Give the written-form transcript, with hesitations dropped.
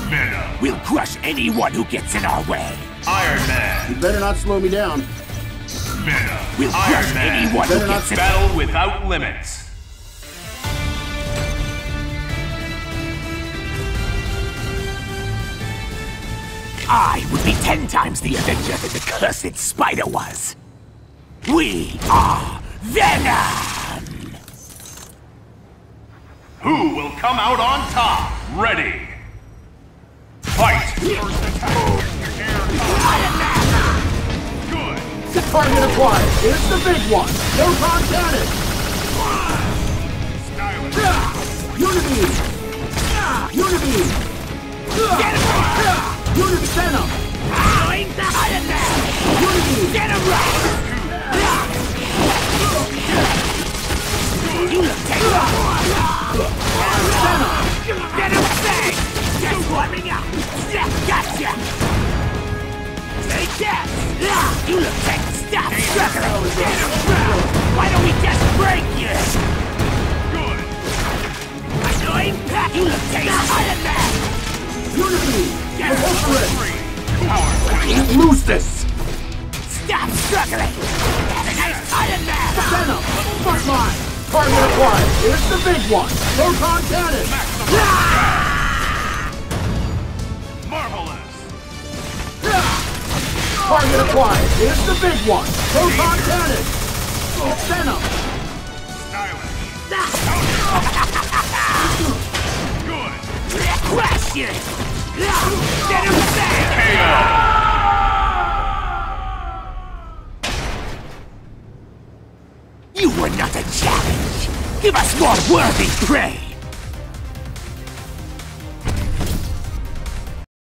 Venom. We'll crush anyone who gets in our way. Iron Man. You better not slow me down. Venom. We'll crush Iron Man. anyone who gets in. Battle without limits. I would be 10 times the Avenger that the cursed spider was. We are Venom! Who will come out on top? Ready. Fight! Good. Target acquired. Here's the big one. Proton cannon. Unibeam. Unibeam. Unit Venom. Unibeam. Get him right! You look terrible! Venom. Get him bang! Just warming up! Gotcha! Take that! You look tech! Stop struggling! Get him round! Why don't we just break you? Good. Annoying pack! You look tech! Iron Man! Unibeam. Get him! Power. Can't lose this. Stop struggling! Have a nice Iron Man! Venom. Frontline. Target acquired. Here's the big one. Proton cannon. Marvelous. Target acquired. Here's the big one. Proton cannon. Venom. Stylish. Good. Crush you! Get him back! KO. You were not a challenge! Give us more worthy prey!